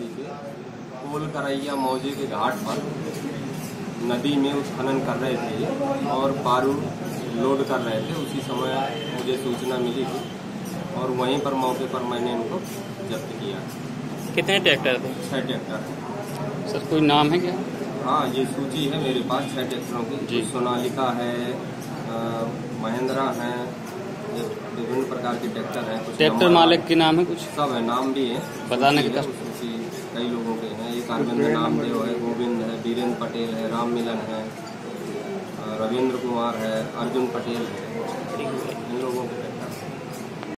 Party के कोल करैया मौजे के घाट पर नदी में उत्खनन कर रहे थे और बारू लोड कर रहे थे। उसी समय मुझे सूचना मिली थी और वहीं पर मौके पर मैंने इनको जब्त किया। कितने ट्रैक्टर थे? 6 ट्रैक्टर। सर कोई नाम है क्या? हाँ, ये सूची है मेरे पास 6 ट्रैक्टरों की। सोनालिका है, महिंद्रा है, विभिन्न प्रकार के ट्रैक्टर हैं। कुछ ट्रैक्टर मालिक के नाम है कुछ? सब है, नाम भी है, बताने के सूची कई लोगों के हैं। एक अरविंद नामदेव है, गोविंद है, वीरेंद्र पटेल है, राम मिलन है, रविंद्र कुमार है, अर्जुन पटेल है, इन लोगों के